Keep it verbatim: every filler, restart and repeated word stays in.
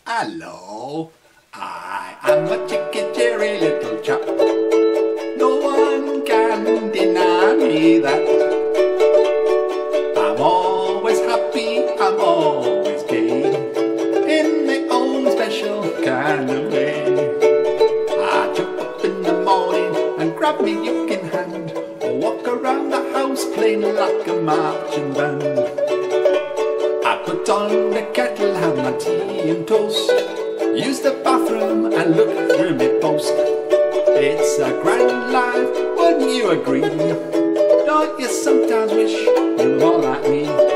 Hello, I am a chicken cheery little chap. No one can deny me that. I'm always happy, I'm always gay, in my own special kind of way. I jump up in the morning and grab me uke in hand, walk around the house playing like a marching band. I put on the kettle, have my tea and toast, use the bathroom and look through my post. It's a grand life, wouldn't you agree? Don't you sometimes wish you were more like me?